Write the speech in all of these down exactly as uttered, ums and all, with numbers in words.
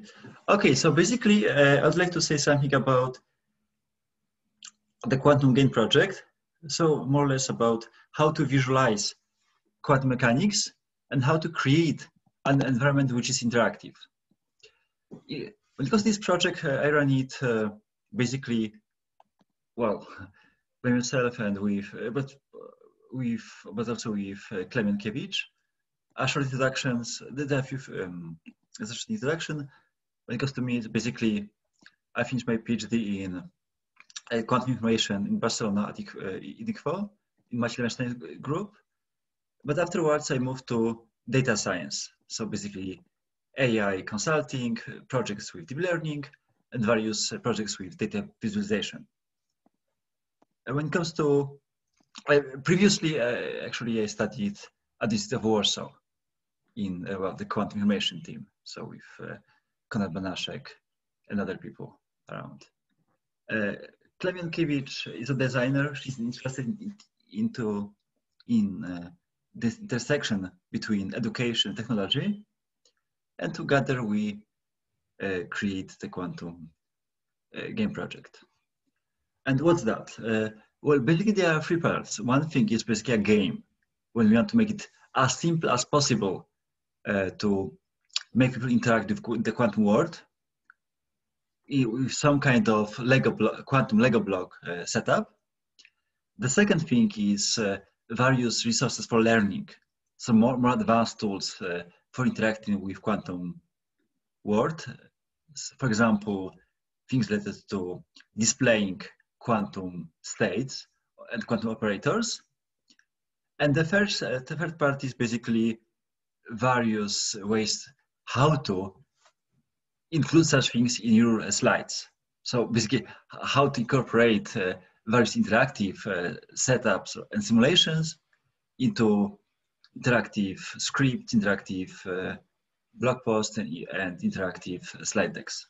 Okay, so basically, uh, I'd like to say something about the quantum game project. So more or less about how to visualize quantum mechanics and how to create an environment which is interactive. Because this project, uh, I run it uh, basically, well, by myself and with, uh, but with, but also with uh, Klem Jankiewicz. A short introductions, the few um, as an introduction. When it comes to me, it's basically, I finished my PhD in uh, quantum information in Barcelona at uh, I D Q O, in machine learning group. But afterwards, I moved to data science. So basically, A I consulting, projects with deep learning, and various uh, projects with data visualization. And when it comes to, I, previously, uh, actually, I studied at the University of Warsaw in uh, well, the quantum information team. So with uh, Konrad Banaszek and other people around. Uh, Klem Jankiewicz is a designer. She's interested in, into in uh, this intersection between education and technology, and together we uh, create the quantum uh, game project. And what's that? Uh, well, basically there are three parts. One thing is basically a game, when we want to make it as simple as possible uh, to make people interact with the quantum world with some kind of Lego block, quantum Lego block uh, setup. The second thing is uh, various resources for learning, some more, more advanced tools uh, for interacting with quantum world. For example, things related to displaying quantum states and quantum operators. And the first, uh, the third part is basically various ways how to include such things in your uh, slides. So basically, how to incorporate uh, various interactive uh, setups and simulations into interactive scripts, interactive uh, blog posts, and, and interactive slide decks.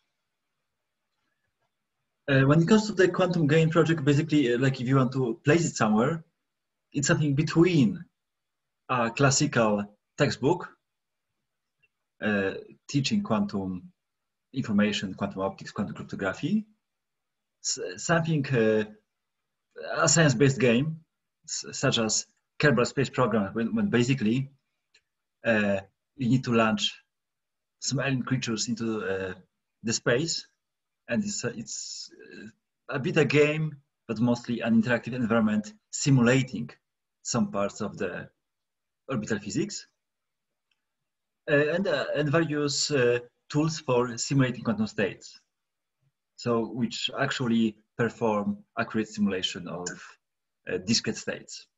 Uh, when it comes to the quantum game project, basically, uh, like if you want to place it somewhere, it's something between a classical textbook uh, teaching quantum information, quantum optics, quantum cryptography, something, uh, a science-based game, such as Kerbal Space Program, when, when basically uh, you need to launch some alien creatures into uh, the space, and it's, uh, it's a bit a game, but mostly an interactive environment simulating some parts of the orbital physics, uh, and, uh, and various uh, tools for simulating quantum states, so which actually perform accurate simulation of uh, discrete states.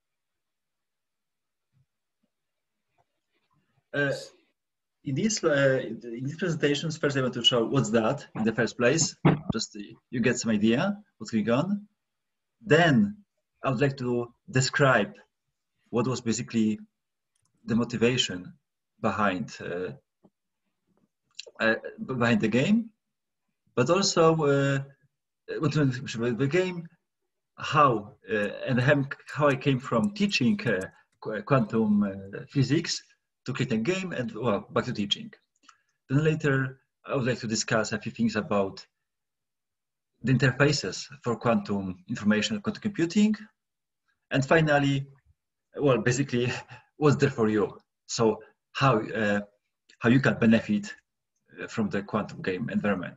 Uh, in, this, uh, in these presentations, first I want to show what's that in the first place, just you get some idea what's going on. Then I would like to describe what was basically the motivation behind uh, uh, behind the game, but also uh, what the game, how uh, and how I came from teaching uh, quantum uh, physics to create a game, and well, back to teaching. Then later, I would like to discuss a few things about the interfaces for quantum information and quantum computing, and finally, well, basically, what's there for you? So how uh, how you can benefit from the quantum game environment.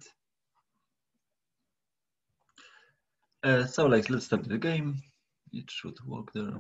Uh, so like, let's start the game. It should work there.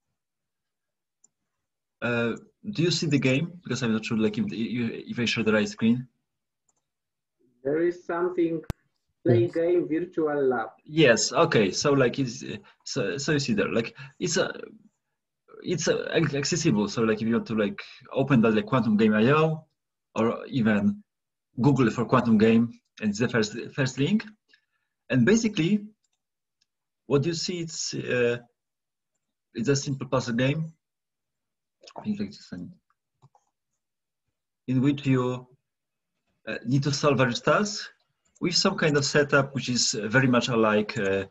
Uh, do you see the game? Because I'm not sure like if, if I show the right screen. There is something, play game virtual lab. Yes, okay. So like it's, so, so you see there, like it's a, it's a, accessible. So like if you want to like open that like quantum game I O, or even Google for quantum game, and it's the first, first link. And basically, what you see, it's uh, it's a simple puzzle game, in which you uh, need to solve various tasks with some kind of setup which is very much alike uh,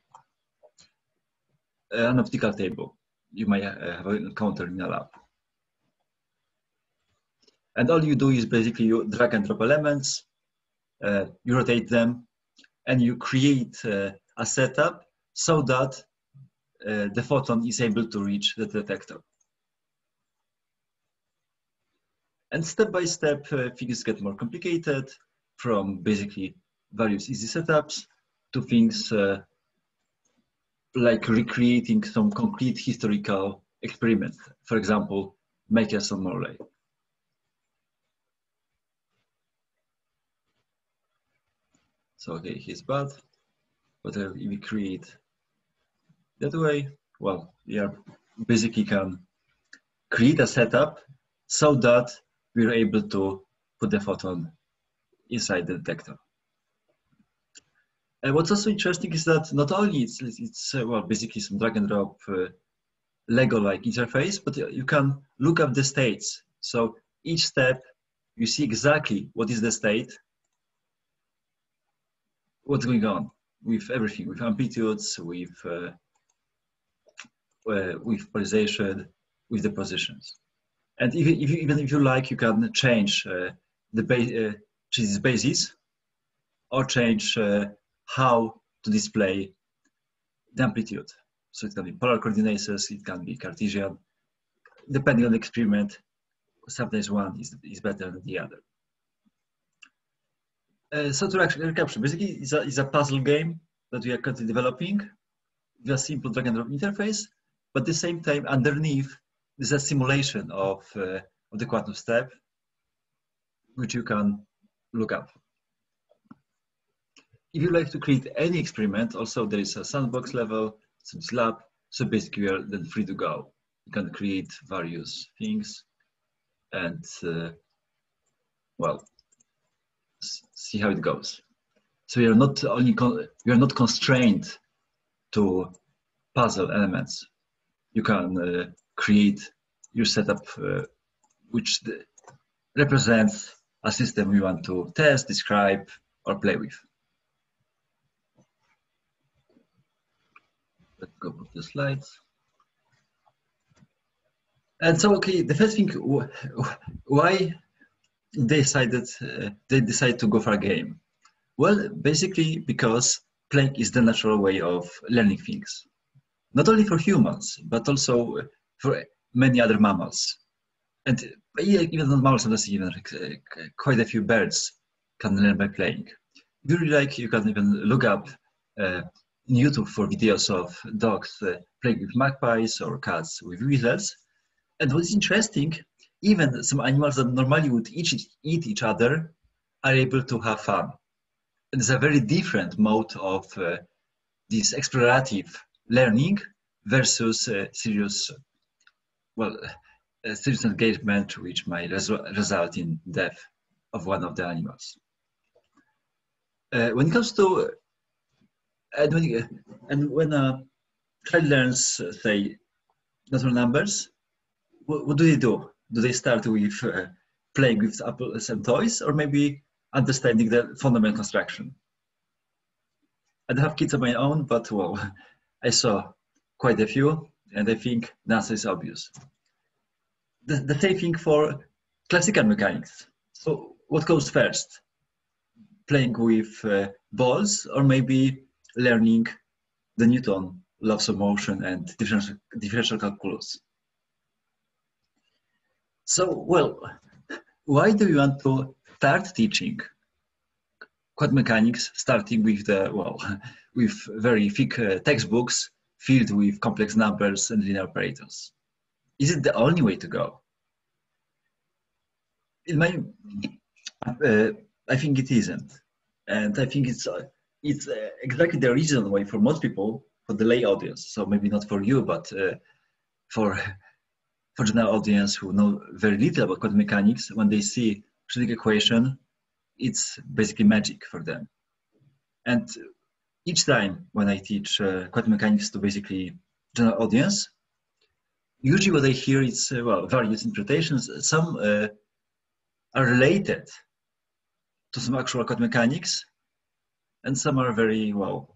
an optical table you might have encountered in a lab. And all you do is basically you drag and drop elements, uh, you rotate them, and you create uh, a setup so that uh, the photon is able to reach the detector. And step by step, uh, things get more complicated, from basically various easy setups to things uh, like recreating some concrete historical experiment. For example, Michelson-Morley. So okay, here's bad, but uh, if we create that way, well, we are basically can create a setup so that we're able to put the photon inside the detector. And what's also interesting is that not only it's, it's uh, well, basically some drag and drop uh, Lego-like interface, but you can look up the states. So each step, you see exactly what is the state, what's going on with everything, with amplitudes, with uh, uh, with polarization, with the positions. And if, if you, even if you like, you can change uh, the base, uh, change its basis, or change uh, how to display the amplitude. So it can be polar coordinates, it can be Cartesian, depending on the experiment. Sometimes one is, is better than the other. Uh, so to actually recapture, basically it's a, it's a puzzle game that we are currently developing with a simple drag and drop interface, but at the same time underneath there's a simulation of, uh, of the quantum step, which you can look up. If you like to create any experiment, also there is a sandbox level, some lab, so basically you are then free to go. You can create various things and, uh, well, see how it goes. So you're not only you're not constrained to puzzle elements. You can uh, create your setup, uh, which the, represents a system you want to test, describe, or play with. Let's go with the slides. And so, okay, the first thing, why they decided uh, they decided to go for a game? Well, basically because playing is the natural way of learning things, not only for humans but also for many other mammals, and even not mammals, sometimes even uh, quite a few birds can learn by playing. If you really like, you can even look up uh, in YouTube for videos of dogs uh, playing with magpies or cats with weasels. And what's interesting, even some animals that normally would eat, eat each other are able to have fun. And it's a very different mode of uh, this explorative learning versus uh, serious, well, uh, serious engagement, which might resu result in death of one of the animals. Uh, when it comes to, and when, and when a child learns, uh, say, natural numbers, what, what do they do? Do they start with uh, playing with apples and toys, or maybe understanding the fundamental construction? I don't have kids of my own, but well, I saw quite a few, and I think the answer is obvious. The, the same thing for classical mechanics. So what goes first? Playing with uh, balls, or maybe learning the Newton laws of motion and differential, differential calculus? So, well, why do you want to start teaching quantum mechanics, starting with the, well, with very thick uh, textbooks filled with complex numbers and linear operators? Is it the only way to go? In my, uh, I think it isn't, and I think it's uh, it's uh, exactly the reason why for most people, for the lay audience, so maybe not for you, but uh, for for the general audience who know very little about quantum mechanics, when they see Schrödinger equation, it's basically magic for them. And each time when I teach uh, quantum mechanics to basically general audience, usually what I hear is, uh, well, various interpretations. Some uh, are related to some actual quantum mechanics, and some are very, well,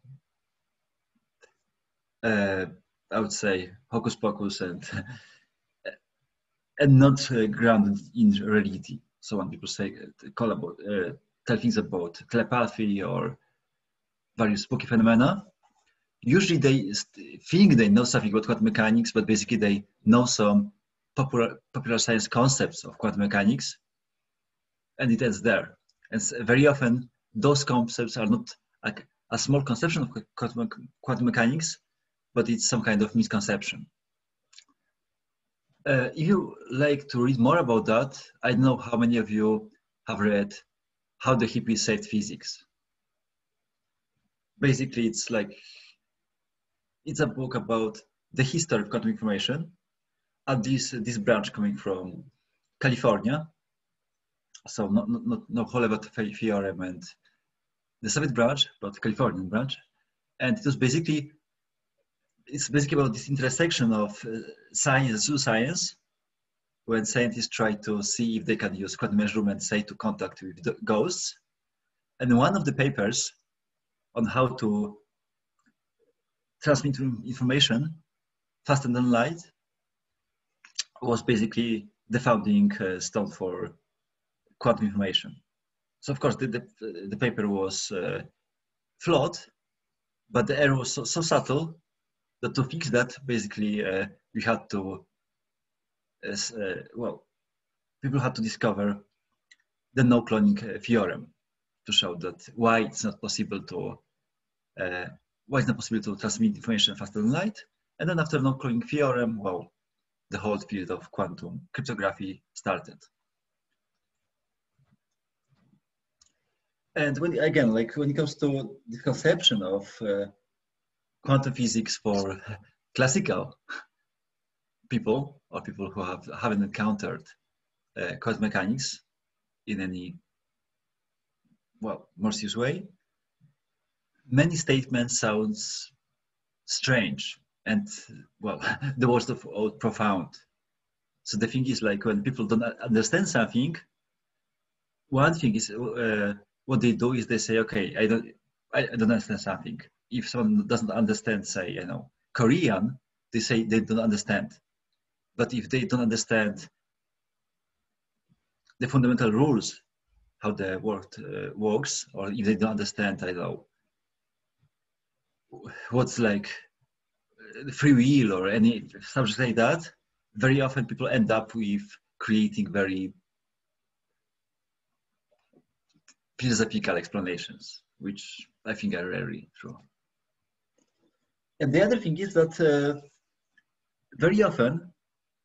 uh, I would say hocus pocus and, and not uh, grounded in reality. So when people say call about uh, tell things about telepathy or various spooky phenomena, usually they think they know something about quantum mechanics, but basically they know some popular popular science concepts of quantum mechanics, and it ends there. And very often those concepts are not like a small conception of quantum, quantum mechanics, but it's some kind of misconception. Uh, if you like to read more about that, I don't know how many of you have read How the Hippies Saved Physics. Basically, it's like, it's a book about the history of quantum information, and this, this branch coming from California. So not, not, not, no Hollywood theorem and the Soviet branch, but Californian branch. And it was basically, it's basically about this intersection of uh, science and pseudoscience, when scientists try to see if they can use quantum measurements, say, to contact with the ghosts. And one of the papers on how to transmit information faster than light was basically the founding uh, stone for quantum information. So of course the, the, the paper was uh, flawed, but the error was so, so subtle that to fix that, basically uh, we had to, uh, well, people had to discover the no cloning uh, theorem to show that why it's not possible to, uh, why it's not possible to transmit information faster than light. And then after no cloning theorem, well, the whole field of quantum cryptography started. And when, again, like when it comes to the conception of uh, quantum physics for classical people or people who have, haven't encountered uh, quantum mechanics in any, well, more serious way, many statements sounds strange and, well, the worst of all, profound. So the thing is, like, when people don't understand something, one thing is, uh, what they do is they say, okay, I don't, I don't understand something. If someone doesn't understand, say, you know, Korean, they say they don't understand. But if they don't understand the fundamental rules, how the world uh, works, or if they don't understand, I don't know, what's like free will or any subject like that, very often people end up with creating very philosophical explanations, which I think are rarely true. And the other thing is that uh, very often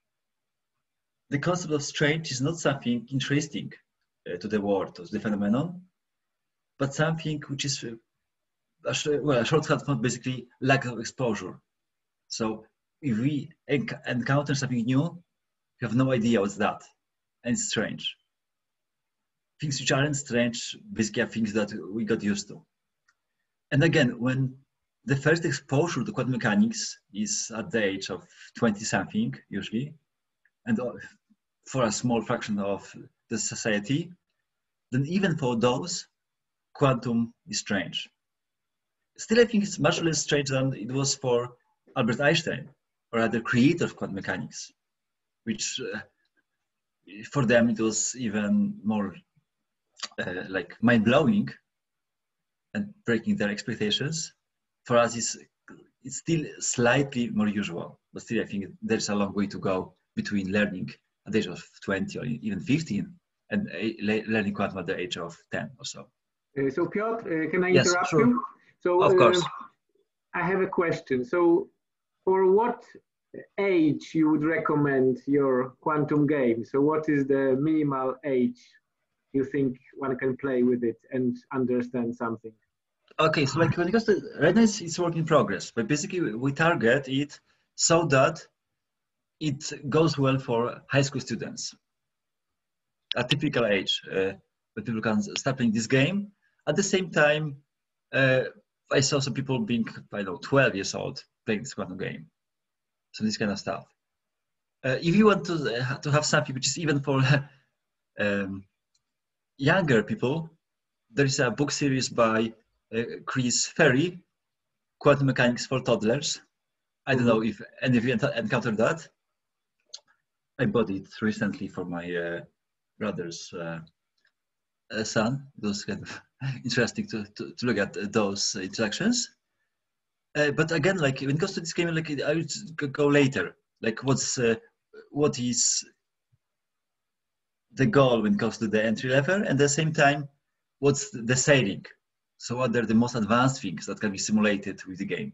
the concept of strange is not something interesting uh, to the world, of the phenomenon, but something which is, uh, a, well, a shortcut for basically lack of exposure. So if we enc encounter something new, we have no idea what's that, and it's strange. Things which aren't strange basically are things that we got used to. And again, when the first exposure to quantum mechanics is at the age of twenty something, usually, and for a small fraction of the society, then even for those, quantum is strange. Still, I think it's much less strange than it was for Albert Einstein, or other creator of quantum mechanics, which uh, for them it was even more uh, like mind-blowing and breaking their expectations. For us, it's, it's still slightly more usual, but still I think there's a long way to go between learning at the age of twenty or even fifteen and learning quantum at the age of ten or so. Uh, so Piotr, uh, can I yes, interrupt sure. you? So, of course. Uh, I have a question. So for what age you would recommend your quantum game? So what is the minimal age you think one can play with it and understand something? Okay, so like when it comes to, right now it's, it's work in progress, but basically we target it so that it goes well for high school students. A typical age uh, where people can start playing this game. At the same time, uh, I saw some people being, I don't know, twelve years old playing this quantum game. So this kind of stuff. Uh, if you want to, uh, to have something which is even for um, younger people, there is a book series by uh, Chris Ferry, Quantum Mechanics for Toddlers. I don't know if any of you encountered that. I bought it recently for my uh, brother's uh, uh, son. It was kind of interesting to, to, to look at those interactions. Uh, but again, like when it comes to this game, like I would go later. Like what's uh, what is the goal when it comes to the entry level, and at the same time, what's the sailing? So what are the most advanced things that can be simulated with the game?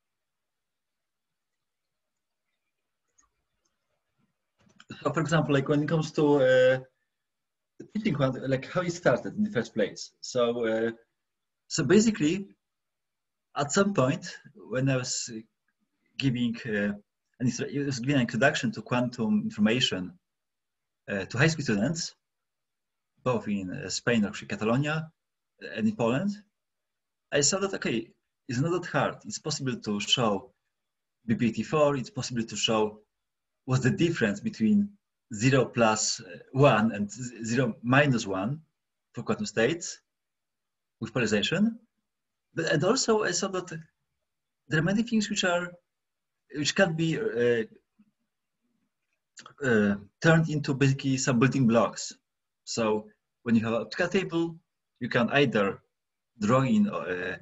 So for example, like when it comes to uh, teaching, like how it started in the first place. So, uh, so basically, at some point when I was giving uh, an, it was giving an introduction to quantum information uh, to high school students, both in uh, Spain or Catalonia and in Poland, I saw that, okay, it's not that hard. It's possible to show B P T four. It's possible to show what's the difference between zero plus one and zero minus one for quantum states with polarization. But and also I saw that there are many things which are which can be uh, uh, turned into basically some building blocks. So when you have an optical table, you can either draw in uh,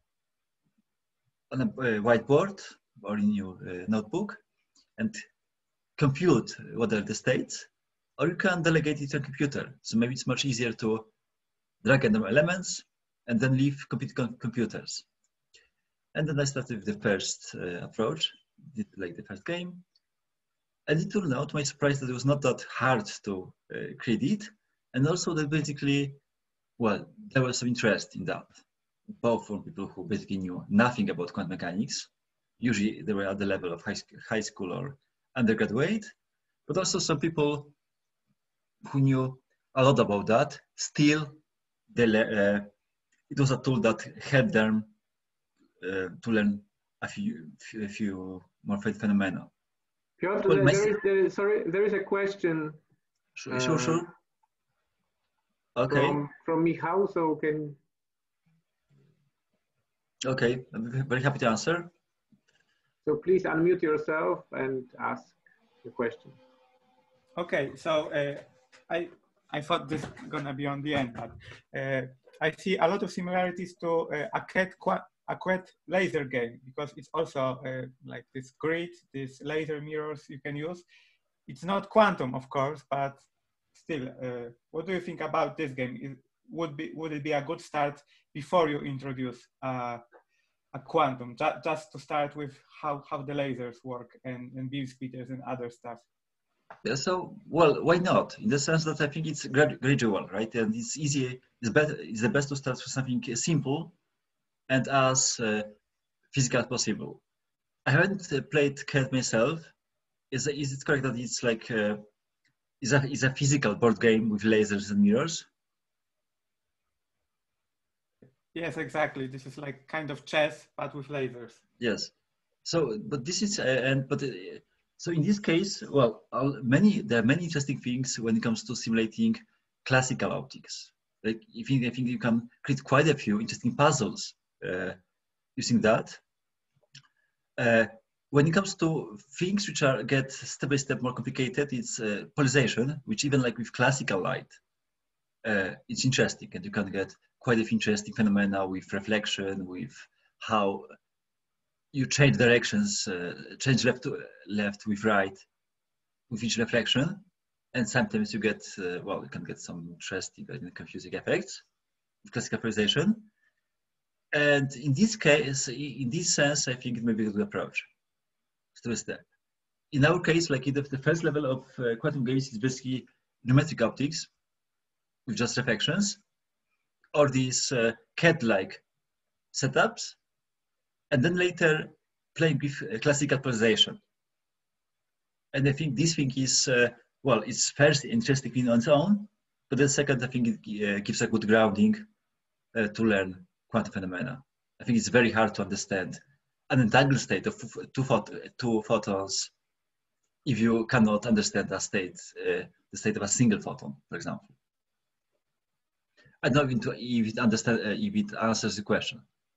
on a uh, whiteboard or in your uh, notebook and compute what are the states, or you can delegate it to a computer. So maybe it's much easier to drag random elements and then leave compute com computers. And then I started with the first uh, approach, did like the first game. And it turned out, to my surprise, that it was not that hard to uh, create it. And also that basically, well, there was some interest in that, both from people who basically knew nothing about quantum mechanics. Usually they were at the level of high, high school or undergraduate, but also some people who knew a lot about that. Still, they, uh, it was a tool that helped them uh, to learn a few, a few more phenomena. Piotr, Well, there, my, there is, there is, sorry, there is a question. Sure, sure, sure. Uh, okay. From, from Michał, so can. Okay, I'm very happy to answer. So please unmute yourself and ask the question. Okay, so uh, I I thought this was gonna be on the end, but uh, I see a lot of similarities to uh, a cat a quad laser game, because it's also uh, like this grid, these laser mirrors you can use. It's not quantum, of course, but still, uh, what do you think about this game? It would be would it be a good start before you introduce uh, a quantum, ju just to start with how how the lasers work and and beam splitters and other stuff? Yeah, so, well, why not? In the sense that I think it's grad gradual, right? And it's easy, it's better, it's the best to start with something simple and as uh, physical as possible. I haven't uh, played C A D myself. Is, is it correct that it's like, uh, is a, is a physical board game with lasers and mirrors? Yes, exactly. This is like kind of chess, but with lasers. Yes. So, but this is, uh, and, but, uh, so in this case, well, many there are many interesting things when it comes to simulating classical optics. Like, I think I think you can create quite a few interesting puzzles uh, using that. Uh, when it comes to things which are get step by step more complicated, it's uh, polarization, which even like with classical light, uh, it's interesting, and you can get quite a few interesting phenomena with reflection, with how you change directions, uh, change left to left with right with each reflection, and sometimes you get uh, well, you can get some interesting and confusing effects with classical polarization. And in this case, in this sense, I think it may be a good approach. Step by step. In our case, like the, the first level of uh, quantum games is basically geometric optics with just reflections, or these uh, C A D-like setups, and then later playing with uh, classical polarization. And I think this thing is, uh, well, it's first interesting on its own, but then second, I think it uh, gives a good grounding uh, to learn quantum phenomena. I think it's very hard to understand an entangled state of two, phot two photons if you cannot understand a state, uh, the state of a single photon, for example. I don't know if it, understand, uh, if it answers the question.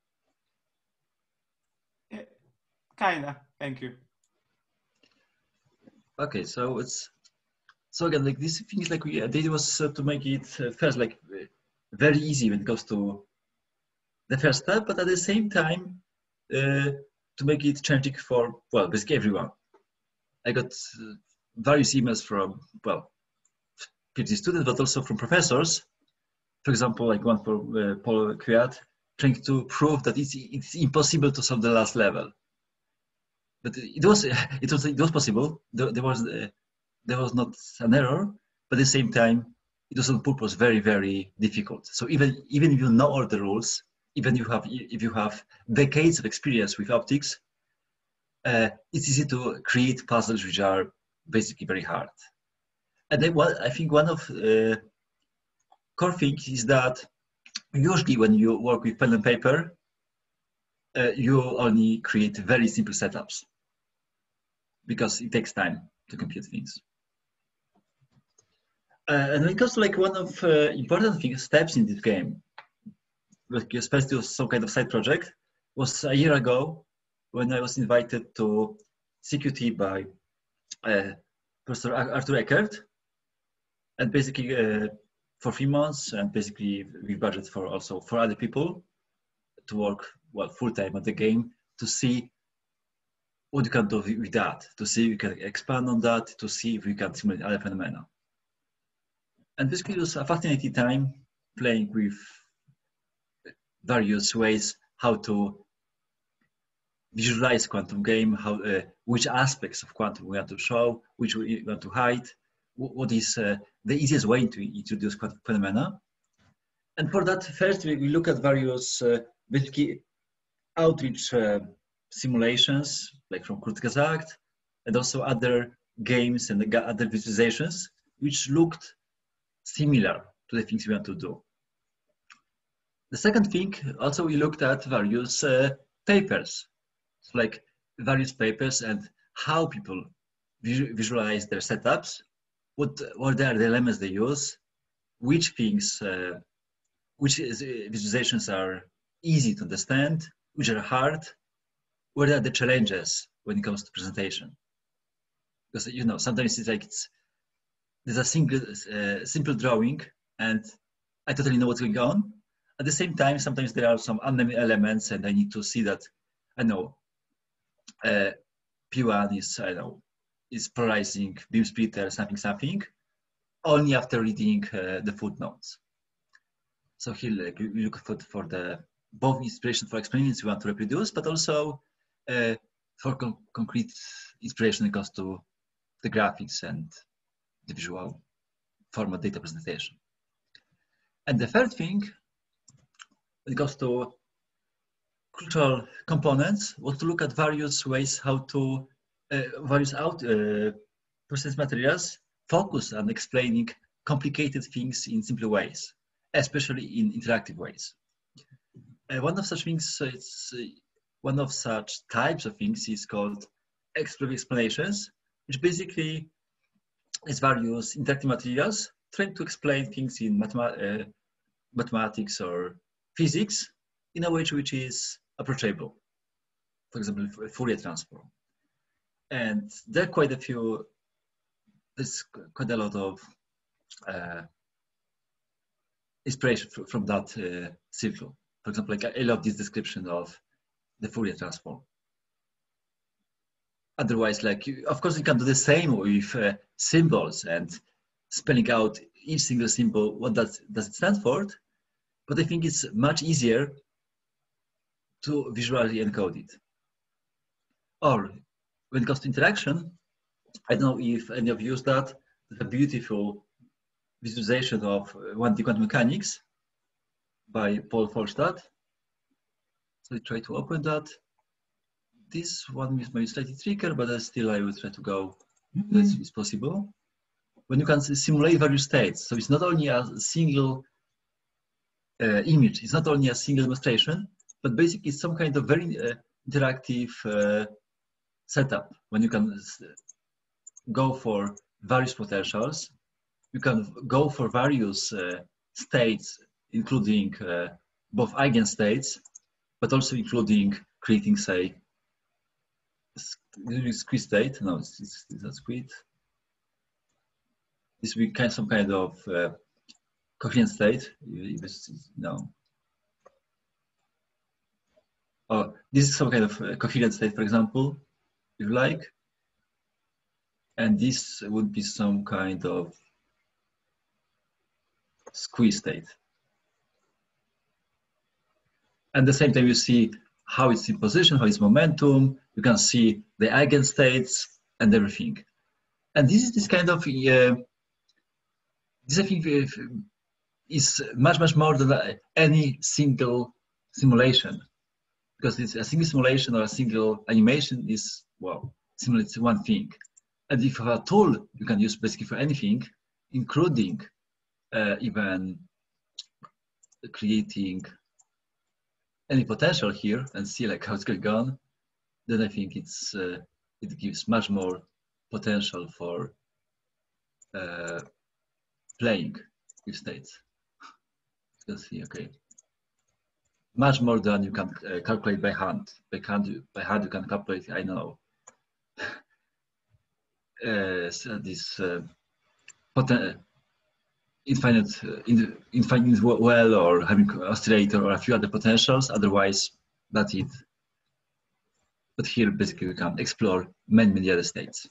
Yeah, kinda, thank you. Okay, so it's so again, like this thing is like we, the idea was uh, to make it uh, first like uh, very easy when it goes to the first step, but at the same time uh, to make it challenging for, well, basically everyone. I got uh, various emails from, well, PhD students, but also from professors. For example, like one for uh, Paul Kwiat, trying to prove that it's, it's impossible to solve the last level. But it was it was it was possible. There, there was uh, there was not an error, but at the same time, it was on purpose very very difficult. So even even if you know all the rules, even if you have if you have decades of experience with optics, uh, it's easy to create puzzles which are basically very hard. And then what I think one of uh, core things is that usually when you work with pen and paper, uh, you only create very simple setups because it takes time to compute things. Uh, and when it comes to like one of uh, important things, steps in this game, like especially some kind of side project, was a year ago when I was invited to C Q T by uh, Professor Arthur Eckert, and basically uh, for three months, and basically we budget for also for other people to work well full time on the game to see what you can do with that, to see if we can expand on that, to see if we can simulate other phenomena. And basically it was a fascinating time playing with various ways how to visualize quantum game, how uh, which aspects of quantum we want to show, which we want to hide, what is uh, the easiest way to introduce quantum phenomena. And for that, first we, we look at various uh, basically outreach uh, simulations, like from Kurzgesagt, and also other games and other visualizations, which looked similar to the things we want to do. The second thing, also we looked at various uh, papers, so like various papers and how people visualize their setups, what, what are the elements they use, which things, uh, which is, uh, visualizations are easy to understand, which are hard, what are the challenges when it comes to presentation. Because, you know, sometimes it's like, it's, there's a single, uh, simple drawing and I totally know what's going on. At the same time, sometimes there are some unknown elements and I need to see that, I know, uh, P one is, I know, is polarizing beam splitter, something, something, only after reading uh, the footnotes. So here like, we look for, for the both inspiration for experiments we want to reproduce, but also uh, for con concrete inspiration when it comes to the graphics and the visual format data presentation. And the third thing, when it comes to cultural components, was to look at various ways how to, uh, various out uh, process materials focus on explaining complicated things in simple ways, especially in interactive ways. Uh, one of such things, uh, it's, uh, one of such types of things is called explosive explanations, which basically is various interactive materials trying to explain things in mathema uh, mathematics or physics in a way which is approachable. For example, Fourier transform. And there are quite a few, there's quite a lot of uh, inspiration from that uh, circle. For example, like I love this description of the Fourier transform. Otherwise, like, of course, you can do the same with uh, symbols and spelling out each single symbol, what does, does it stand for? But I think it's much easier to visually encode it. Or when it comes to interaction, I don't know if any of you use that, the beautiful visualization of one D quantum mechanics by Paul Folstad. So I try to open that. This one is maybe slightly trickier, but still I will try to go mm-hmm. as is possible. When you can simulate various states, so it's not only a single uh, image, it's not only a single demonstration, but basically it's some kind of very uh, interactive uh, setup when you can go for various potentials. You can go for various uh, states, including uh, both eigenstates, but also including creating, say, squeeze state. No, it's, it's, it's not squeeze. this will be kind some kind of uh, coherent state. No. Oh, this is some kind of uh, coherent state, for example, if you like. And this would be some kind of squeeze state. And at the same time, you see how it's in position, how it's momentum. You can see the eigenstates and everything. And this is this kind of, uh, this I think is much, much more than any single simulation. Because it's a single simulation or a single animation is, well, similar to one thing. And if you have a tool, you can use basically for anything, including uh, even creating any potential here and see like how it's going on, then I think it's uh, it gives much more potential for uh, playing with states. You can see, okay, much more than you can uh, calculate by hand. By hand, you, by hand you can calculate, I know, uh, so this uh, poten infinite, uh, in, infinite well, or having oscillator or a few other potentials. Otherwise, that's it. But here, basically, we can explore many, many other states.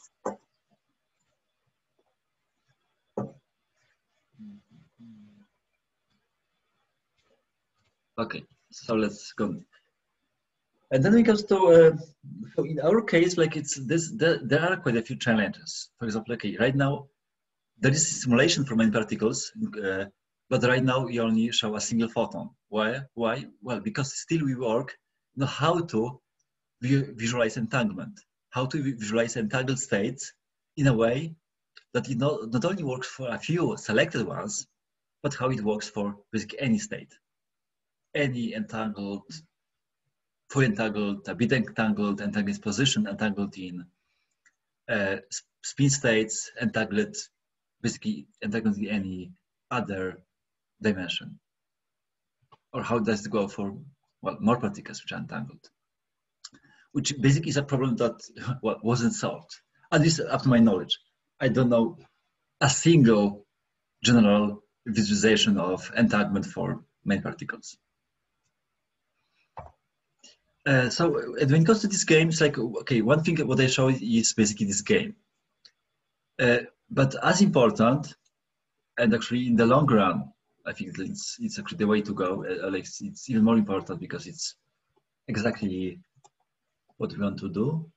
Okay, so let's go. And then we come to, uh, so in our case, like it's this, there, there are quite a few challenges. For example, okay, right now, there is a simulation for many particles, uh, but right now we only show a single photon. Why? Why? Well, because still we work, you know, how to visualize entanglement, how to visualize entangled states in a way that it not, not only works for a few selected ones, but how it works for basically any state. Any entangled, fully entangled, a bit entangled, entangled position, entangled in uh, spin states, entangled, basically entangled in any other dimension. Or how does it go for, well, more particles which are entangled? Which basically is a problem that, well, wasn't solved. At least up to my knowledge. I don't know a single general visualization of entanglement for many particles. Uh, so when it comes to this game, it's like, okay, one thing what I show is basically this game. Uh, but as important, and actually in the long run, I think it's, it's actually the way to go. Uh, like it's even more important because it's exactly what we want to do,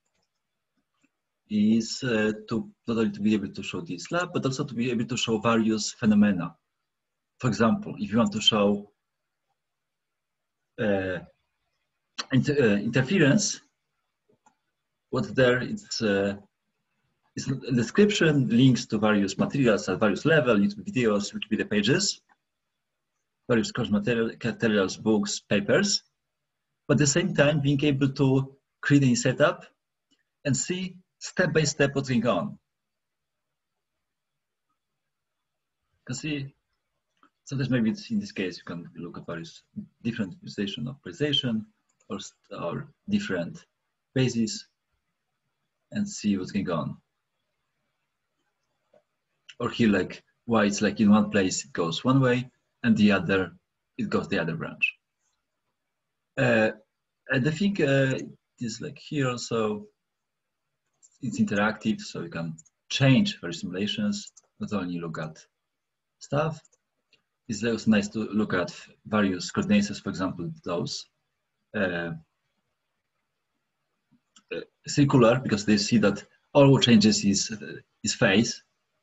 is uh, to not only to be able to show this lab, but also to be able to show various phenomena. For example, if you want to show uh, inter uh, interference, what's there? It's, uh, it's a description, links to various materials at various levels, YouTube videos, Wikipedia pages, various course material, materials, books, papers. But at the same time, being able to create a setup and see step by step what's going on. You can see, sometimes maybe it's in this case, you can look at various different utilization of polarization or, or different bases and see what's going on. Or here, like, why it's like in one place it goes one way and the other, it goes the other branch. Uh, and I think uh, it's like here also, it's interactive, so you can change various simulations, not only look at stuff. It's also nice to look at various coordinates, for example, those uh, uh, circular, because they see that all what changes is, uh, is phase.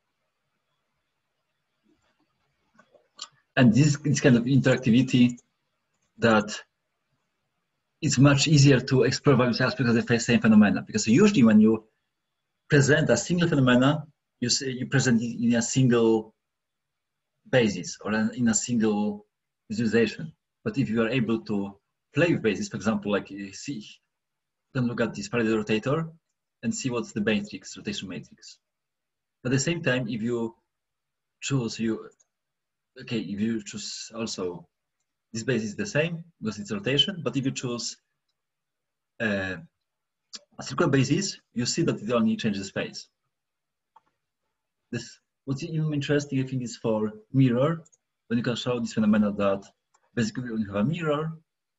And this, this kind of interactivity that it's much easier to explore various aspects of the same phenomena, because usually when you present a single phenomena, you say you present it in a single basis or in a single visualization. But if you are able to play with basis, for example, like you see, you can look at this parallel rotator and see what's the matrix, rotation matrix. But at the same time, if you choose you, okay, if you choose also, this base is the same because it's rotation, but if you choose uh, a circular basis, you see that it only changes phase. This, what's even interesting, I think, is for mirror, when you can show this phenomenon that basically when you have a mirror,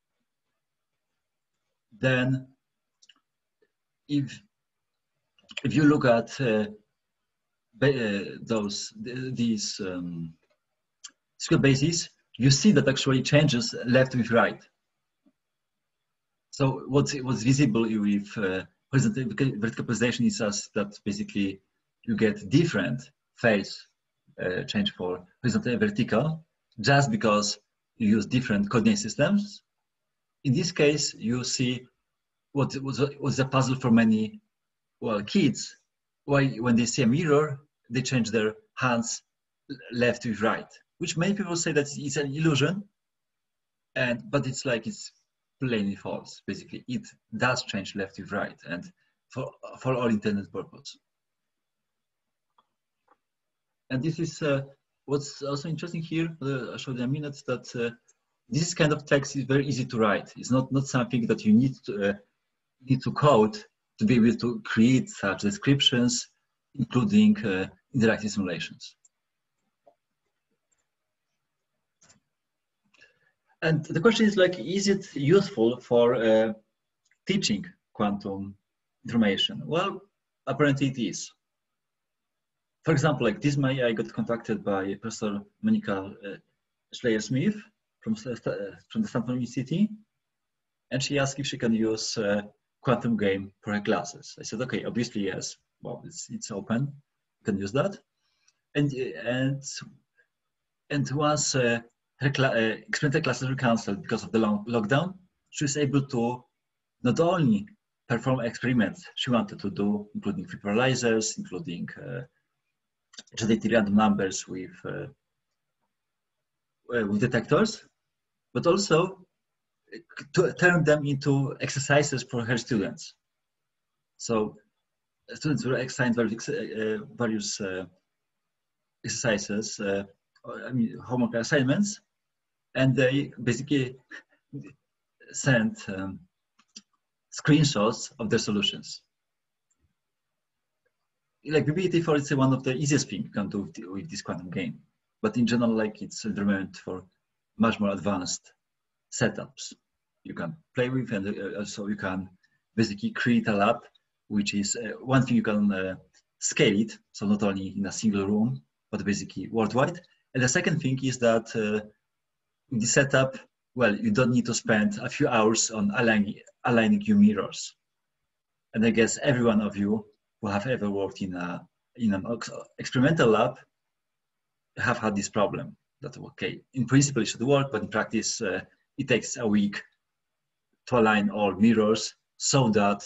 then if if you look at uh, uh, those these um, square bases, you see that actually changes left with right. So what's what's visible with uh, horizontal vertical position is as that basically you get different phase uh, change for horizontal and vertical just because you use different coordinate systems. In this case, you see what was was a puzzle for many well kids. Why when they see a mirror, they change their hands left with right, which many people say that it's an illusion, and but it's like it's plainly false. Basically, it does change left with right, and for for all intended purpose. And this is uh, what's also interesting here. Uh, I'll show you in a minute that uh, this kind of text is very easy to write. It's not not something that you need to uh, need to code to be able to create such descriptions, including uh, interactive simulations. And the question is like, is it useful for uh, teaching quantum information? Well, apparently it is. For example, like this May, I got contacted by Professor Monica uh, Schleyer-Smith from, uh, from the Stanford University, and she asked if she can use uh, quantum game for her classes. I said, okay, obviously yes. Well, it's it's open, you can use that. And and and once uh, her cl uh, experimental classes were cancelled because of the long lockdown, she was able to not only perform experiments she wanted to do, including free parallelizers, including uh, generating random numbers with uh, with detectors, but also to turn them into exercises for her students. So students were assigned various, uh, various uh, exercises, uh, I mean homework assignments, and they basically sent um, screenshots of their solutions. Like B B T four is one of the easiest things you can do with, with this quantum game, but in general, like it's meant for much more advanced setups you can play with, and uh, also you can basically create a lab, which is uh, one thing you can uh, scale it, so not only in a single room, but basically worldwide. And the second thing is that uh, in the setup, well, you don't need to spend a few hours on aligning, aligning your mirrors. And I guess every one of you who have ever worked in a in an experimental lab have had this problem. That okay, in principle it should work, but in practice uh, it takes a week to align all mirrors so that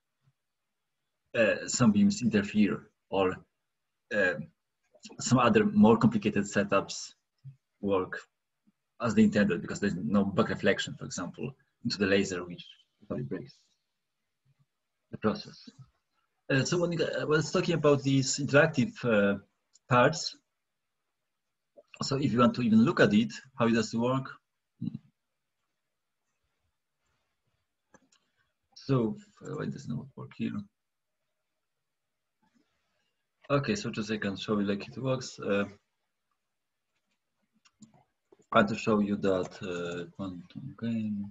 uh, some beams interfere or uh, some other more complicated setups work as they intended, because there's no back reflection, for example, into the laser, which totally breaks the process. Uh, so when I was talking about these interactive uh, parts, so if you want to even look at it, how it does it work? So why does not work here? Okay, so just I can show you like it works. Uh, I want to show you that uh, quantum game.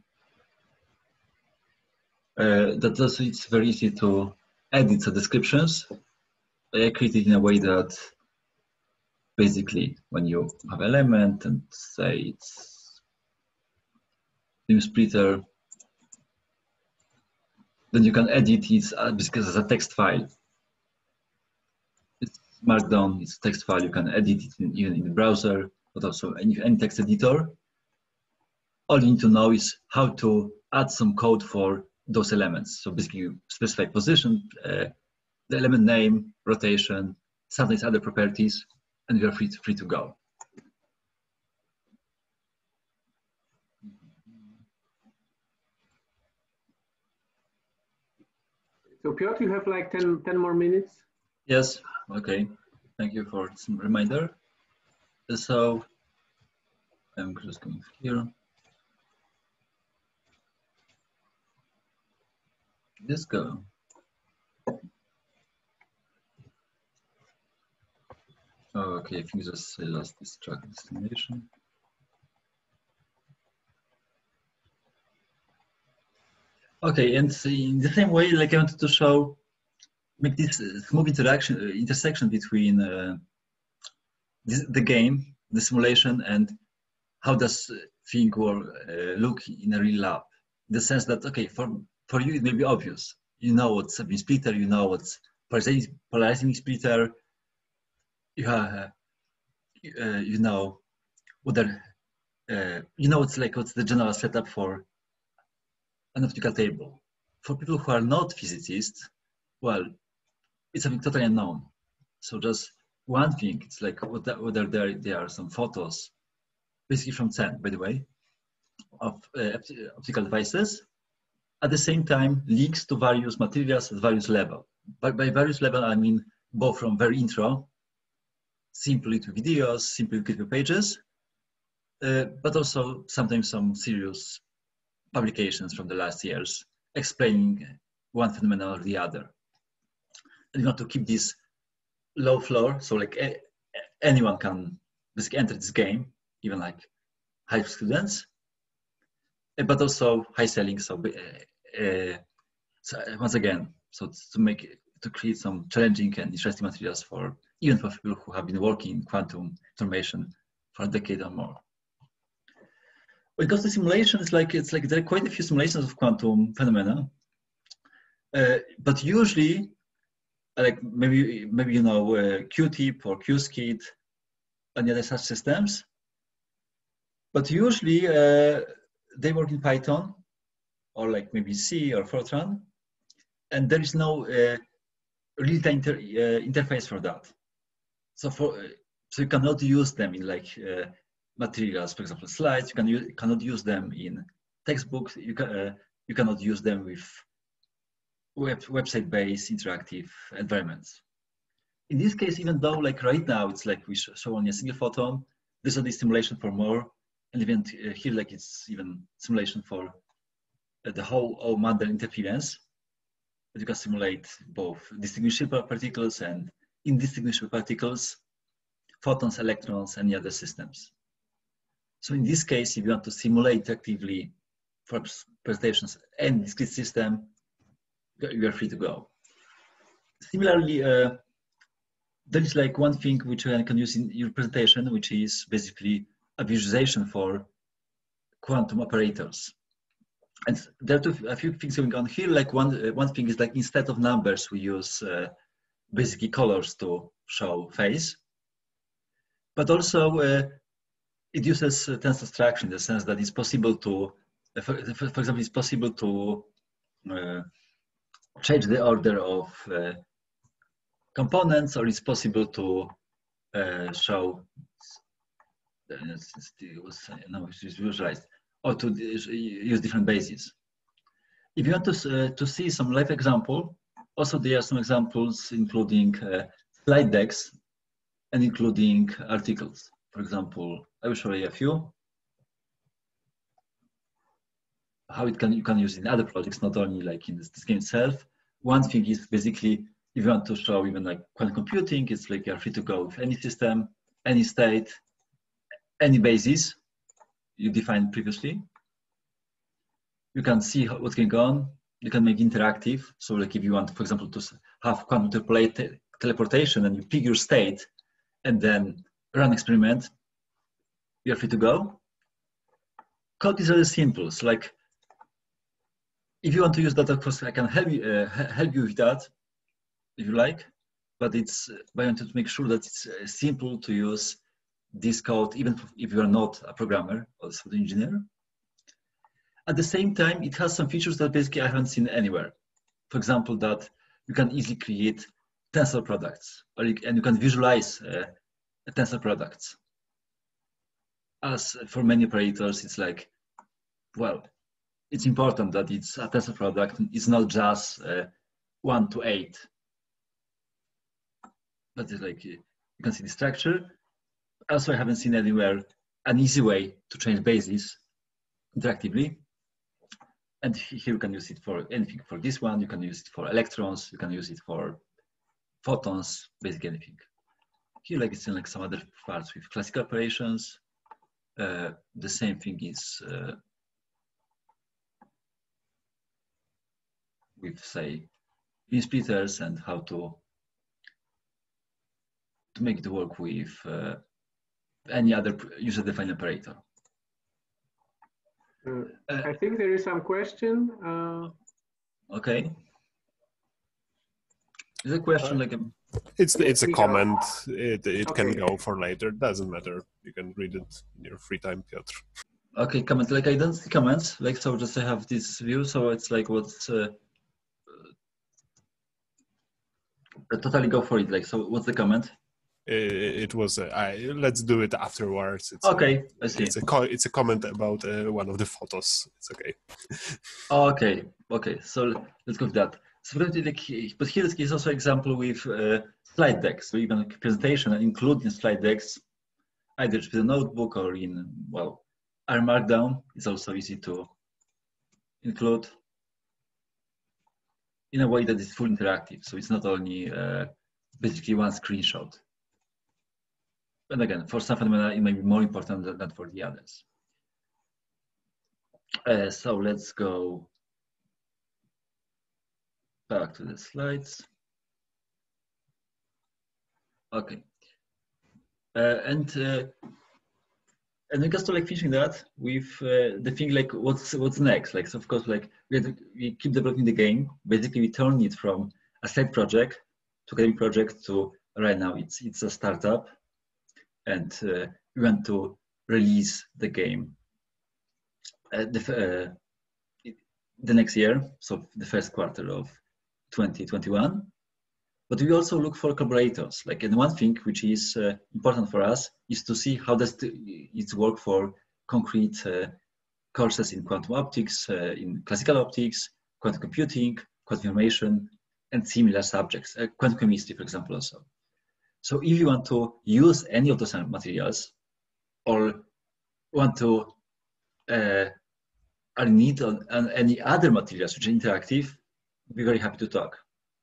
Uh, that also it's very easy to edit the descriptions. I created in a way that basically when you have an element and say it's beam splitter, then you can edit it because as a text file. It's markdown, it's a text file, you can edit it in, even in the browser, but also any, any text editor. All you need to know is how to add some code for those elements. So basically you specify position, uh, the element name, rotation, sometimes other properties, and you're free to, free to go. So Piotr, you have like ten, ten more minutes? Yes, okay. Thank you for some reminder. So I'm just going here. Let's go. Okay, I think just I lost this track destination. Okay, and in the same way, like I wanted to show, make this smooth interaction, uh, intersection between uh, this, the game, the simulation, and how does thing or uh, look in a real lab. In the sense that, okay, for, for you, it may be obvious. You know what's a beam splitter, you know what's polarizing, polarizing splitter, you have, uh, you know, what are, uh, you know, it's like what's the general setup for an optical table. For people who are not physicists, well, it's something totally unknown. So just one thing, it's like whether, whether there, there are some photos, basically from C E N, by the way, of uh, optical devices. At the same time, links to various materials at various levels. But by various level, I mean both from very intro, simply to videos, simply to pages, uh, but also sometimes some serious publications from the last years explaining one phenomenon or the other. And you want to keep this low floor, so like a, anyone can basically enter this game, even like high students, but also high selling. So, uh, uh, so once again, so to make to create some challenging and interesting materials for even for people who have been working in quantum information for a decade or more. When it comes to simulation, it's like it's like there are quite a few simulations of quantum phenomena, uh, but usually, like maybe maybe you know uh, Q-tip or Q-skid, and other such systems. But usually uh, they work in Python or like maybe C or Fortran, and there is no uh, real-time inter uh, interface for that. So for uh, so you cannot use them in like uh, materials, for example, slides. You can use, cannot use them in textbooks. You can uh, you cannot use them with web website-based interactive environments. In this case, even though like right now it's like we show only a single photon, there's a simulation for more, and even uh, here like it's even simulation for uh, the whole all matter interference. But you can simulate both distinguishable particles and indistinguishable particles, photons, electrons, and other systems. So in this case, if you want to simulate actively for presentations and discrete system, you are free to go. Similarly, uh, there is like one thing which I can use in your presentation, which is basically a visualization for quantum operators. And there are a few things going on here. Like one, uh, one thing is like instead of numbers, we use uh, basically colors to show phase. But also uh, it uses uh, tensor structure in the sense that it's possible to, uh, for, for, for example, it's possible to uh, change the order of uh, components, or it's possible to uh, show, uh, it was, no, it's visualized, or to use different bases. If you want to, uh, to see some live example, also there are some examples including uh, slide decks and including articles. For example, I will show you a few. How it can you can use in other projects, not only like in this, this game itself. One thing is basically if you want to show even like quantum computing, it's like you're free to go with any system, any state, any basis you defined previously. You can see how, what's going on. You can make interactive. So like if you want, for example, to have quantum teleportation and you pick your state and then run experiment, you're free to go. Code is really simple. So like if you want to use that, of course, I can help you, uh, help you with that if you like, but it's, I want to make sure that it's uh, simple to use this code, even if you are not a programmer or a software engineer. At the same time, it has some features that basically I haven't seen anywhere. For example, that you can easily create tensor products, or you, and you can visualize uh, tensor products. As for many operators, it's like, well, it's important that it's a tensor product. It's not just uh, one to eight. But it's like, you can see the structure. Also, I haven't seen anywhere an easy way to change bases interactively. And here you can use it for anything. For this one, you can use it for electrons. You can use it for photons, basically anything. here, like it's in like some other parts with classical operations. Uh, the same thing is uh, with, say, beam splitters and how to to make it work with uh, any other user-defined operator. Uh, I think there is some question. Uh... Okay. Is a question uh, like a? It's it's a comment. It it okay. can go for later. Doesn't matter. You can read it in your free time, Piotr. Okay, comment. Like I don't see comments. Like so, just I have this view. So it's like what's. Uh, uh, totally go for it. Like so, what's the comment? It, it was. Uh, I, let's do it afterwards. It's okay, a, I see. It's a co it's a comment about uh, one of the photos. It's okay. okay, okay. So let's go with that. So, but here is also an example with uh, slide decks. So even like presentation, including slide decks, either with a notebook or in well, R Markdown. It's also easy to include in a way that is fully interactive. So it's not only uh, basically one screenshot. And again, for some phenomena, it may be more important than, than for the others. Uh, so let's go back to the slides. Okay. Uh, and uh, and we got to like finishing that with uh, the thing like what's what's next. Like so of course like we have to, we keep developing the game. Basically we turn it from a side project to academic project to right now it's it's a startup. And uh, we want to release the game uh, the, uh, the next year, so the first quarter of twenty twenty-one. But we also look for collaborators. Like, and one thing which is uh, important for us is to see how does it work for concrete uh, courses in quantum optics, uh, in classical optics, quantum computing, quantum information, and similar subjects, uh, quantum chemistry, for example, also. So if you want to use any of those materials or want to uh, are in need on, on any other materials which are interactive, we'll be very happy to talk.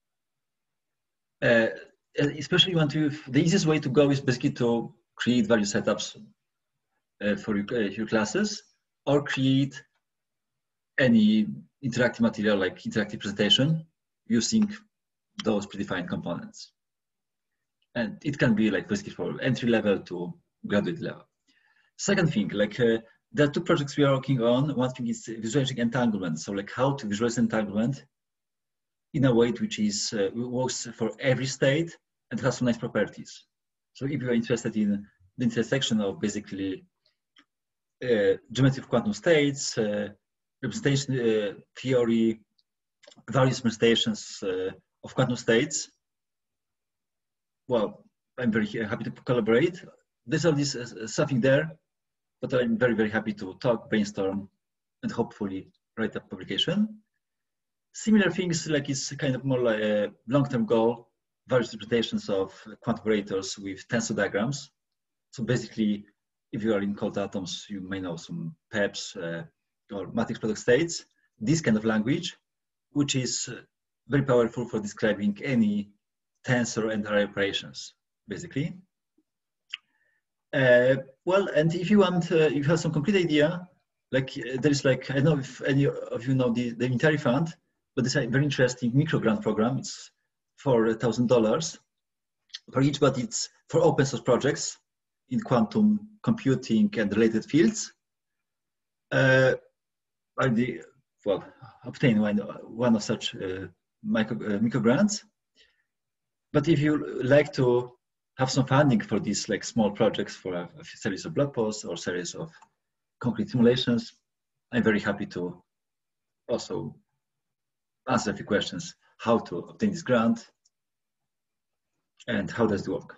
Uh, especially want to, the easiest way to go is basically to create various setups uh, for your, uh, your classes or create any interactive material like interactive presentation using those predefined components. And it can be like basically for entry level to graduate level. Second thing, like uh, there are two projects we are working on. One thing is visualizing entanglement. So like how to visualize entanglement in a way which is uh, works for every state and has some nice properties. So if you are interested in the intersection of basically uh, geometry of quantum states, uh, representation uh, theory, various representations uh, of quantum states, well, I'm very happy to collaborate. There's always uh, something there, but I'm very, very happy to talk, brainstorm, and hopefully write a publication. Similar things, like it's kind of more like a long-term goal, various representations of quantum operators with tensor diagrams. So basically, if you are in cold atoms, you may know some P E Ps uh, or matrix product states. This kind of language, which is very powerful for describing any tensor and array operations, basically. Uh, well, and if you want, uh, if you have some concrete idea, like uh, there is like, I don't know if any of you know the, the Unitary Fund, but it's a very interesting micro grant program. It's for a thousand dollars for each, but it's for open source projects in quantum computing and related fields. Uh, I the, well, obtain one, one of such uh, micro, uh, micro grants. But if you like to have some funding for these like small projects for a, a series of blog posts or series of concrete simulations, I'm very happy to also answer a few questions, how to obtain this grant and how does it work.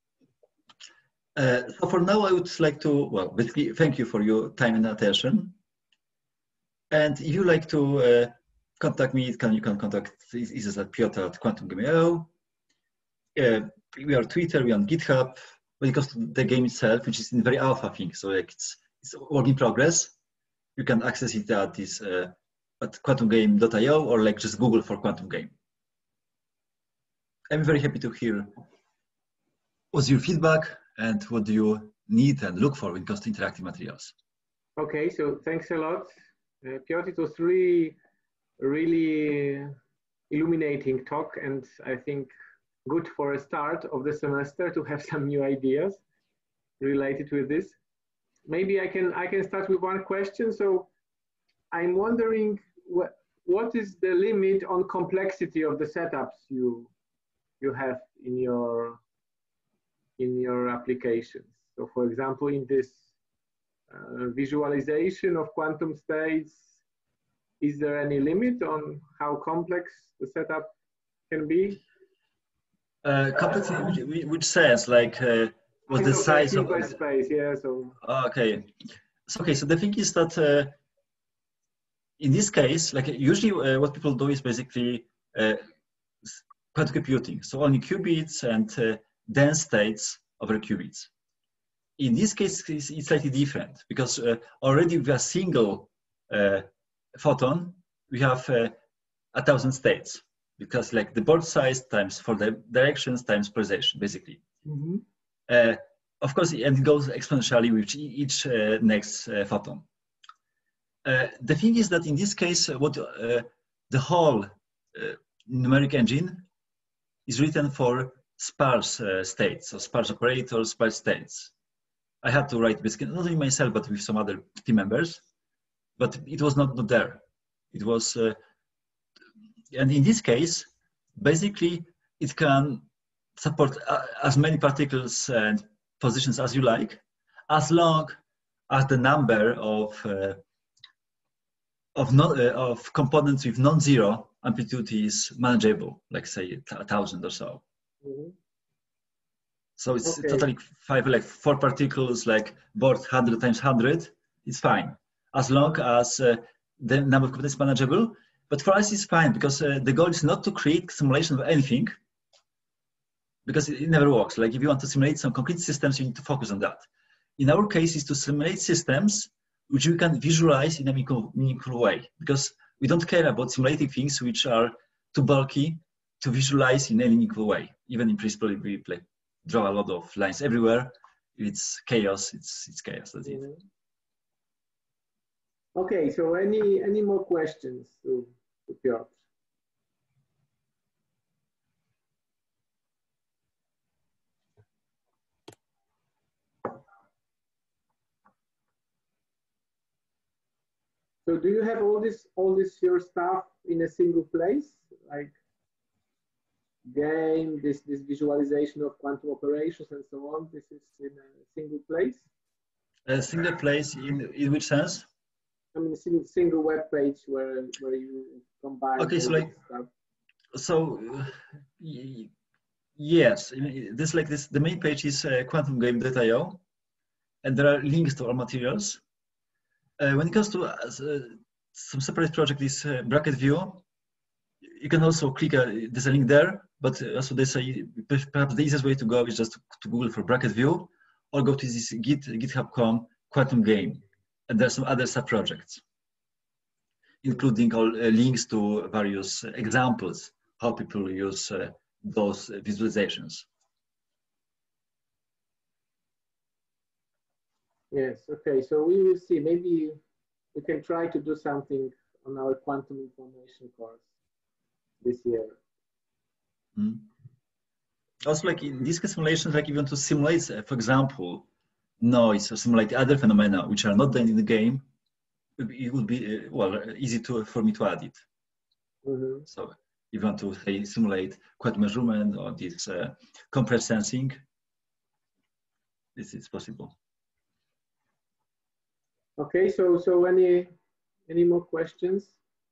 Uh, so for now, I would like to, well, basically thank you for your time and attention. And if you like to uh, contact me, can, you can contact is at Piotr at quantum game dot i o. Uh, we are Twitter, we are on GitHub. When it comes to the game itself, which is in very alpha thing, so like it's it's work in progress. You can access it at this uh, at quantum game dot i o or like just Google for quantum game. I'm very happy to hear what's your feedback and what do you need and look for when it comes to interactive materials? Okay, so thanks a lot, uh, Piotr. It was really, really illuminating talk, and I think good for a start of the semester to have some new ideas related with this. Maybe I can I can start with one question. So I'm wondering what what is the limit on complexity of the setups you you have in your in your applications. So for example, in this uh, visualization of quantum states, is there any limit on how complex the setup can be? Uh, complexity, which, which sense, like uh, what the size of the space? Yeah. So okay, so, okay. So the thing is that uh, in this case, like usually uh, what people do is basically uh, quantum computing. So only qubits and uh, dense states over qubits. In this case, it's slightly different because uh, already with a single uh, photon, we have uh, a thousand states because like the board size times for the directions times polarization, basically. Mm-hmm. uh, of course, and it goes exponentially with each uh, next uh, photon. Uh, the thing is that in this case, uh, what uh, the whole uh, numeric engine is written for sparse uh, states, so sparse operators, sparse states. I had to write basically not only myself, but with some other team members, but it was not, not there. It was, uh, and in this case, basically it can support uh, as many particles and positions as you like, as long as the number of uh, of, non, uh, of components with non-zero amplitude is manageable, like say a thousand or so. Mm-hmm. So it's okay. totally five, like four particles, like board one hundred times one hundred, it's fine. As long as uh, the number of components is manageable. But for us, it's fine because uh, the goal is not to create simulation of anything, because it, it never works. Like if you want to simulate some concrete systems, you need to focus on that. In our case, is to simulate systems which we can visualize in a meaningful, meaningful way, because we don't care about simulating things which are too bulky to visualize in a meaningful way. Even in principle, if we play, draw a lot of lines everywhere, if it's chaos, it's, it's chaos, that's mm-hmm. it. Okay, so any, any more questions to, to Piotr? So do you have all this, all this your stuff in a single place, like game, this, this visualization of quantum operations and so on? This is in a single place? A single place in, in which sense? I mean, a single, single web page where, where you combine okay, all so like, this stuff. So, uh, yes, this like this, the main page is uh, quantum game dot i o, and there are links to our materials. Uh, when it comes to uh, some separate project, this uh, bracket view, you can also click, uh, there's a link there, but also there's a, perhaps the easiest way to go is just to, to Google for bracket view, or go to this git, github dot com quantum game, and there's some other sub-projects, including all uh, links to various examples, how people use uh, those visualizations. Yes, okay, so we will see. Maybe we can try to do something on our quantum information course this year. Mm. Also, like in these simulations, like even to simulate, uh, for example, noise or simulate other phenomena which are not done in the game, it would be, uh, well, easy to for me to add it. Mm-hmm. So if you want to say simulate quantum measurement or this uh, compressed sensing, this is possible. Okay, so so any any more questions?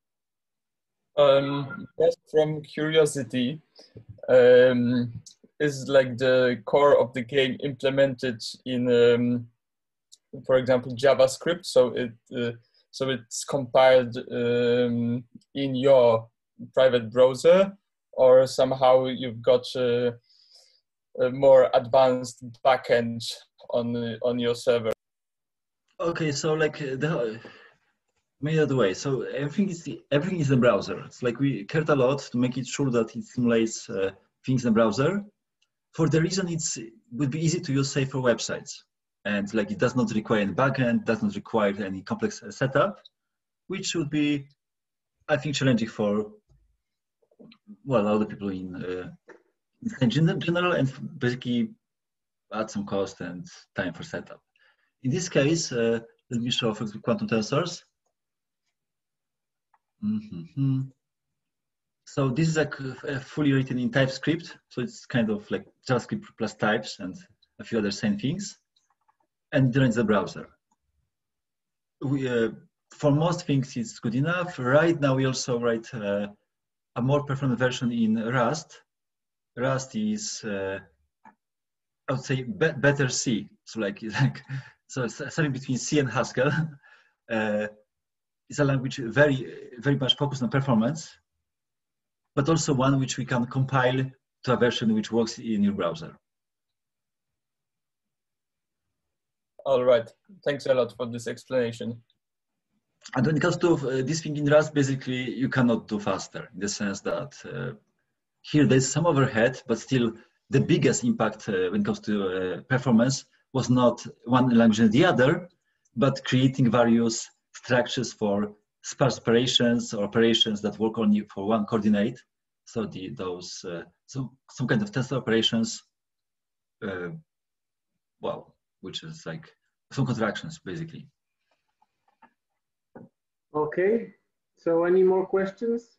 Um, just from curiosity, um, is like the core of the game implemented in, um, for example, JavaScript? So it uh, so it's compiled um, in your private browser, or somehow you've got a, a more advanced backend on on your server? Okay, so like the many other way. So everything is the, everything is in the browser. It's like we cared a lot to make it sure that it simulates uh, things in the browser. for the reason it's it would be easy to use, say, for websites, and like it does not require any backend, does not require any complex setup, which would be, I think, challenging for, well, all the people in, uh, in general, and basically add some cost and time for setup. In this case, uh, let me show, for example, quantum tensors. Mm-hmm. So this is a, a fully written in TypeScript. So it's kind of like JavaScript plus types and a few other same things, and runs the browser. We, uh, for most things, it's good enough. Right now, we also write uh, a more performant version in Rust. Rust is, uh, I would say, be better C. So like, like so something between C and Haskell. Uh, it's a language very, very much focused on performance, but also one which we can compile to a version which works in your browser. All right, thanks a lot for this explanation. And when it comes to uh, this thing in Rust, basically you cannot do faster, in the sense that uh, here there's some overhead, but still the biggest impact uh, when it comes to uh, performance was not one language and the other, but creating various structures for sparse operations or operations that work only for one coordinate. So the, those, uh, so some kind of tensor operations, uh, well, which is like some contractions basically. Okay, so any more questions?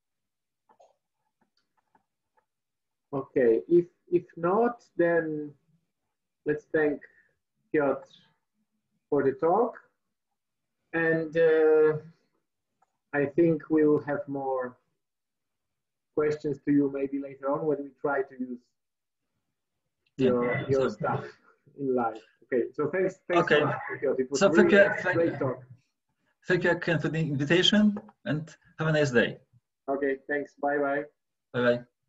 Okay, if, if not, then let's thank Piotr for the talk. And uh, I think we'll have more questions to you maybe later on when we try to use your, Yeah. your So, stuff in live. Okay, so thanks, thanks okay. so much, Piotr. It was So really thank you, a great talk. Thank you again for the invitation, and have a nice day. Okay, thanks. Bye-bye. Bye-bye.